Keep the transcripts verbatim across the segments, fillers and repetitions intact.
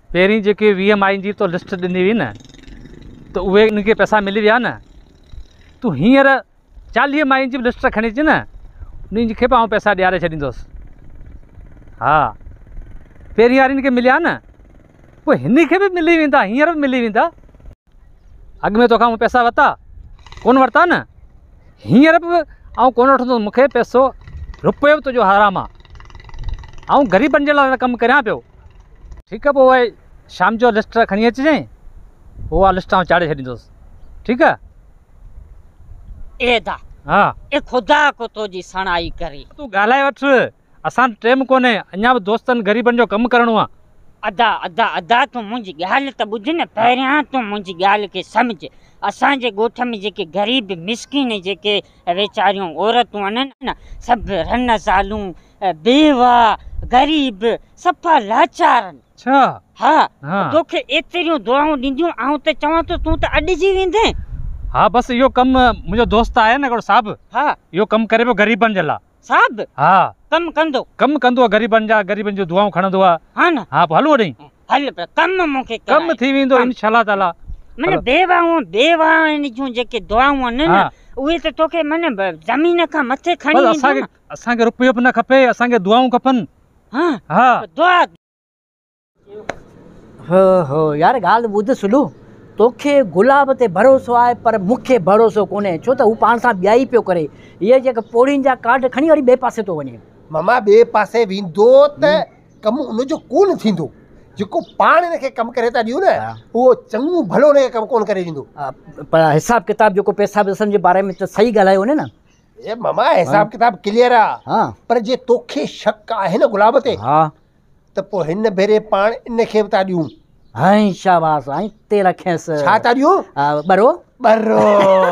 पहिरीं जेके वीह माइन जी तो लिस्ट ॾिनी हुई न, त उहे उनखे पैसा मिली विया न। तूं हींअर चालीह माइन जी लिस्ट खणी अच न, उन्हनि खे आउं पैसा ॾियारे छॾींदुसि। हा, पहिरीं वारनि खे मिलिया न, पोइ हिन खे बि मिली वेंदा, हींअर बि मिली वेंदा। अॻु में तोखां पैसा वरिता कोन वरिता न, हींअर बि आउं कोन वठंदुसि। मूंखे पैसो रुपयो बि तुंहिंजो हराम आहे। आउं ग़रीबनि जे लाइ कमु करियां पियो। ठीकु आहे, पोइ उहे शाम जो लिस्ट खणी अचिजांइ, उहा लिस्ट आउं चाढ़े छॾींदुसि। ठीकु आहे? एदा हा, ए खुदा को तुंहिंजी सणाई करी। तूं ॻाल्हाए वठ, असां टाइम कोन्हे, अञा बि दोस्तनि ग़रीबनि जो कमु करिणो आहे। अदा अदा अदा तूं मुंहिंजी ॻाल्हि त ॿुध न, पहिरियां तूं मुंहिंजी ॻाल्हि खे सम्झ। असांजे ॻोठ में जेके ग़रीब मिसकिन जेके वेचारियूं औरतूं आहिनि न, सभु रन ज़ालूं, बेवा, ग़रीब, सफ़ा लाचार आहिनि। अच्छा, हा, हा। तोखे एतिरियूं दुआऊं ॾींदियूं, ऐं त चवां थो तूं त अॾिजी वेंदे। हा, बसि इहो कमु मुंहिंजो दोस्त आहे न हिकिड़ो साहिबु, हा, इहो कमु करे पियो ग़रीबनि जे लाइ। साहिबु? हा, कमु कंदो? कमु कंदो आहे ग़रीबनि जा, ग़रीबनि जूं दुआऊं खणंदो आहे। हा न? हा, पोइ हलूं होॾे। हल कमु मूंखे कमु थी वेंदो इंशाअल्लाह ताला। मन बेवाऊं बेवाउनि जूं जेके दुआऊं आहिनि न, उहे त तोखे मन ज़मीन खां मथे खणी असांखे असांखे रुपयो बि न खपे, असांखे दुआऊं खपनि। हा हा, दुआ। हो हो यार, ॻाल्हि ॿुध सुलू, तोखे गुलाब ते भरोसो आहे पर मूंखे भरोसो कोन्हे, छो त हू पाण सां ॿियाई पियो करे। इहे जेके पोड़ियुनि जा कार्ड खणी वरी ॿिए पासे थो वञे। मामा ॿिए पासे वेंदो त कमु उनजो कोन थींदो। जेको पाण हिनखे कमु करे था ॾियूं न, उहो चङो भलो हुनखे कमु कोन करे ॾींदो। पर हिसाब किताब जेको पैसा पैसनि जे बारे में त सही ॻाल्हायो न। ए मामा, हिसाब किताब क्लियर आहे। हा, पर जे तोखे शक आहे न गुलाब ते, हा, त पोइ हिन भेरे पाण इनखे बि था ॾियूं। हाय शाबाश, हाय ते रखेसि। छा था ॾियूं? बरो बरो।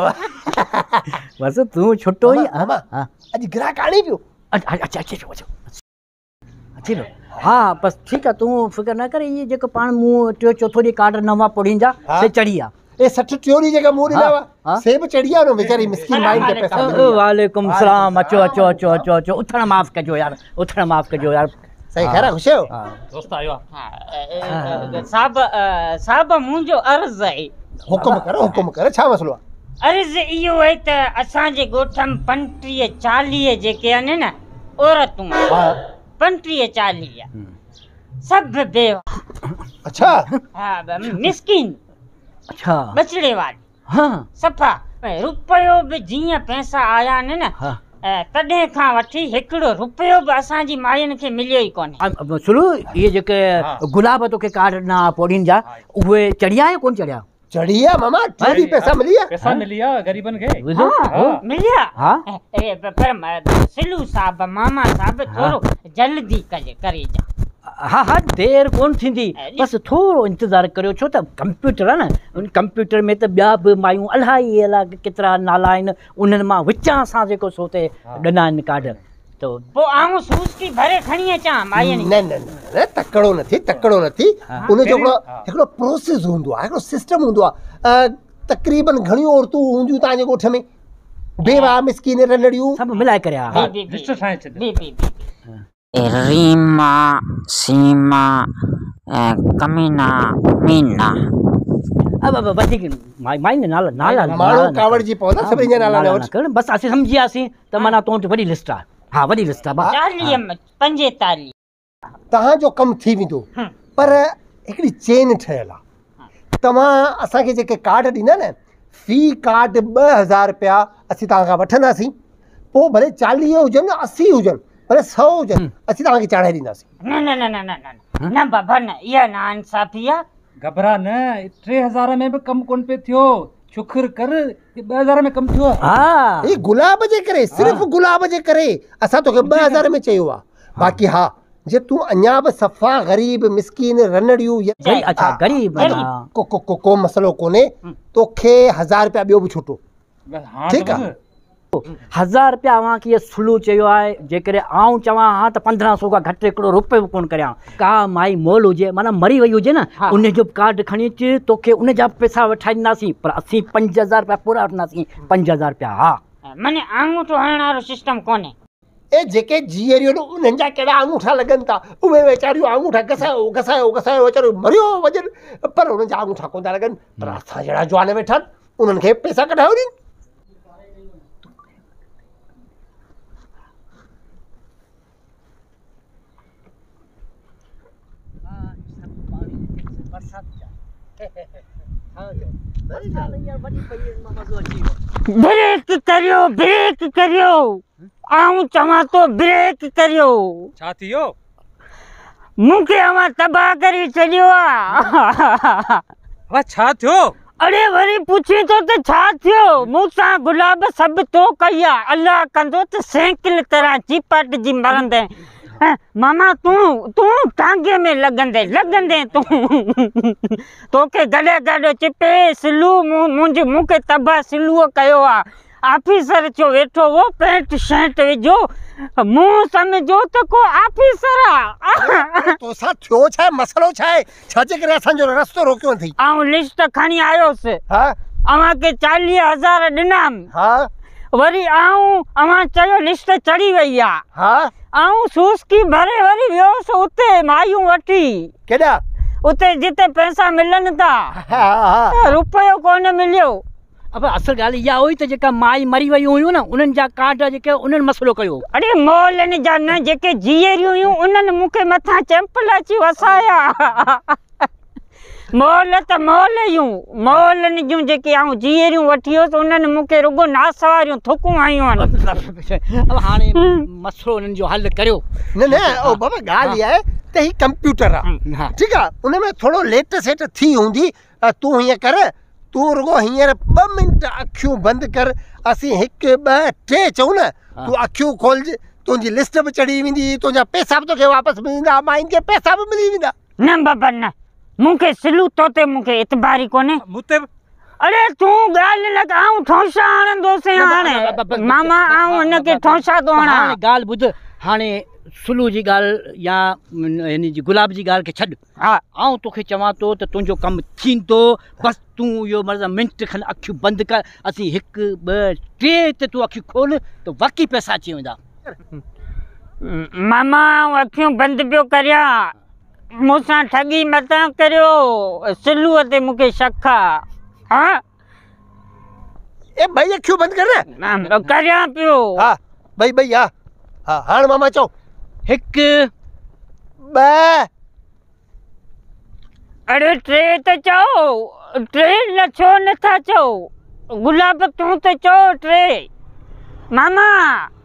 बस तूं छुटो ई। मामा, अॼु ग्राहक आणे पियो। अच्छा अच्छा अच्छा अच्छा अची लो। हाँ बस ठीकु आहे, तूं फिक्र न कर। इहे जेको पाण मूं टियों चौथो ॾींहुं कार्ड नवां पोड़ीनि जा से चढ़ी आहे। ए सठ टियों ॾींहुं जेका मूं ॾिना हुआ से बि चढ़ी आहे न वेचारी मिस्किन माई खे पैसा। वालेकुम सलाम, अचो अचो अचो अचो अचो। उथण माफ़ कजो यार, उथण माफ़ कजो यार। सही ख़ैर आहे, ख़ुशि आहियो? दोस्त आयो आहे। साहब साहब मुंहिंजो अर्ज़ु आहे। हुकुम करो हुकुम करो, छा मसलो आहे? अर्ज़ु इहो आहे त असांजे ॻोठ में पंटीह चालीह जेके आहिनि न औरतूं, पंटीह चालीह सभु बेवा। अच्छा। हा, मिसकिन। अच्छा, बचड़े वारी। हाँ, सफ़ा रुपयो बि जीअं पैसा आया आहिनि न, तॾहिं खां वठी हिकिड़ो रुपयो बि असांजी मायुनि खे मिलियो ई कोन्हे। सुनो, इहे जेके गुलाब तोखे कार्ड ॾिना पोड़ीनि जा, उहे चढ़िया या कोन चढ़िया? चढ़िया मामा, चोरी पैसा मिली है। पैसा मिली है गरीबन के। हां मिलिया। हां ए पर सिलू साहब मामा साहब थोरो जल्दी कजे करे जा। हाँ हाँ देर कोन थींदी, बस थोरो इंतज़ार करियो, छो त कंप्यूटर आहे न, उन कंप्यूटर में त ॿिया बि मायूं अलाही अलाही केतिरा नाला आहिनि, उन्हनि मां विचां सां जेको सोते ॾिना आहिनि कार्ड। तो पोइ आऊं सूस्की भरे खणी अचां मायुनि? न न न तकड़ो न थी, तकड़ो न थी। उन जो हिकिड़ो हिकिड़ो प्रोसेस हूंदो आहे, हिकिड़ो सिस्टम हूंदो आहे। तक़रीबन घणियूं औरतूं हूंदियूं तव्हांजे ॻोठ में, बेवा मिसकीन रंडड़ियूं सभु मिलाए करे। हा लिस्ट ठाहे छॾ। बी बी रीमा सीमा कमीना मीना। अब अब वधीक माई माई नाला नाला माण्हू कावड़ जी पवंदा, सभिनी जा नाला न वठ। बस असीं सम्झी वियासीं त माना तो वॾी लिस्ट आहे। हा वॾी लिस्ट आहे। चालीह पंजेतालीह तव्हांजो कमु थी वेंदो, पर हिकिड़ी चेन ठहियल आहे। तव्हां असांखे जेके कार्ड ॾींदा न, फी कार्ड ॿ हज़ार रुपया असीं तव्हां खां वठंदासीं। पोइ भले चालीह हुजनि असी हुजनि भले सौ हुजनि, असीं तव्हांखे चाढ़ाए ॾींदासीं। न न न न न न बाबा न, इहा नाइंसाफ़ी आहे। घबरा न, टे हज़ार में बि कमु कोन पे थियो, शुक्र कर ॿ हज़ार में कमु थियो। हा हे गुलाब जे करे, सिर्फ़ु गुलाब जे करे असां तोखे ॿ हज़ार में चयो आहे। बाक़ी हा जे तूं अञा बि सफ़ा ग़रीब मिसकीन रनड़ियूं अच्छा गरीब को को को को मसलो कोन्हे, तोखे हज़ार रुपया ॿियो बि छुटो। ठीकु आहे, हज़ार रुपया अवां खे सुलू चयो आहे। जेकॾहिं आऊं चवां हा त पंद्रहं सौ खां घटि हिकिड़ो रुपयो बि कोन करियां। का माई मोल हुजे, माना मरी वई हुजे न, उनजो कार्ड खणी अच, तोखे उनजा पैसा वठाईंदासीं, पर असीं पंज हज़ार रुपया पूरा वठंदासीं। पंज हज़ार रुपया। हा माने आंगूठो हणण वारो सिस्टम कोन्हे। ए जेके जीअरियूं आहिनि उन्हनि जा कहिड़ा आङूठा लॻनि था, उहे वीचारियूं आङूठा घसायो घसायो घसायो वीचारियूं मरियो वञनि, पर उन्हनि जा आङूठा कोन था लॻनि। पर असां जहिड़ा जवान वेठा आहिनि उन्हनि खे पैसा कढायो नी। ब्रेक करियो ब्रेक करियो, आऊं चवां तो ब्रेक करियो। छा थियो? मूंखे अवां तबाह करे छॾियो आहे। वा छा थियो? अरे वरी पुछी तो त छा थियो? मूंसां गुलाब सभु तो कई आहे, अल्लाह कंदो त सैकिल तरह चिपट जी मरंदे। मामा तू तू टांगे में लगंदे लगंदे तू तोखे गॾे गॾु चिपे सिलू मुंहिंजे मूंखे तबाह सिलूअ कयो आहे। ऑफिसर चो वेठो हो, पैंट शर्ट विझो, मूं सम्झो त को ऑफिसर आहे। तोसां थियो छा आहे, मसलो छा आहे, छा जे करे असांजो रस्तो रोकियो अथई? आऊं लिस्ट खणी आयोसि, हा अव्हां खे चालीह हज़ार ॾिनाम, हा वरी आऊं अव्हां चयो लिस्ट चढ़ी वई आहे। हा आऊं सूसकी भरे वरी वियोसि उते मायूं वठी, केॾा? उते जिते पैसा मिलनि था, हा हा रुपयो कोन मिलियो। अब असल ॻाल्हि इहा हुई त जेका माई मरी वई हुयूं न उन्हनि जा कार्ड जेके उन्हनि मसइलो कयो। अरे मॉलनि जा न, जेके जीअरियूं हुयूं उन्हनि मूंखे मथां चैंपल अची वसाया। मॉल त मॉल हुयूं, मॉलनि जूं जेके आऊं जीअरियूं वठी हुयसि उन्हनि मूंखे रुगो नासवारियूं थुकूं आयूं आहिनि। अब हाणे मसइलो उन्हनि जो हल करियो। न न ओ बाबा ॻाल्हि इहा आहे त ही कंप्यूटर आहे, हा ठीकु आहे, उन में थोरो लेट सेट थी हूंदी। तूं हीअं कर, तूं रुगो हींअर ॿ मिंट अखियूं बंदि कर, असीं हिकु ॿ टे चऊं न, तूं अखियूं खोलज, तुंहिंजी लिस्ट बि चढ़ी वेंदी, तुंहिंजा पैसा बि तोखे वापसि मिली वेंदा, माइनि खे पैसा बि मिली वेंदा। न बाबा न, मूंखे सिलू तो ते मूंखे इतबारी कोन्हे। मुते अरे तूं ॻाल्हि न कर, आऊं ठोसा हणंदोसि हाणे। मामा आऊं हिनखे ठोसा थो हणां। हाणे ॻाल्हि ॿुध, हाणे सुलू जी ॻाल्हि या हिन जी गुलाब जी ॻाल्हि खे छॾ। हा आऊं तोखे चवां थो त तुंहिंजो कमु थींदो, बसि तूं इहो मतिलबु मिंट खनि अखियूं बंदि कर, असीं हिकु ॿ टे ते तूं अखियूं खोल त वाक़ई पैसा अची वेंदा। मामा अखियूं बंदि पियो करियां, मूंसां ठगी मता करियो, सिलूअ ते मूंखे शक आहे। हा ए भई अखियूं बंदि कर न। करियां पियो। हा भई भई हा हा हाणे मामा चओ। हिकु ॿ अरे टे त चओ, टे न छो नथा चओ? गुलाब तूं त चओ टे। मामा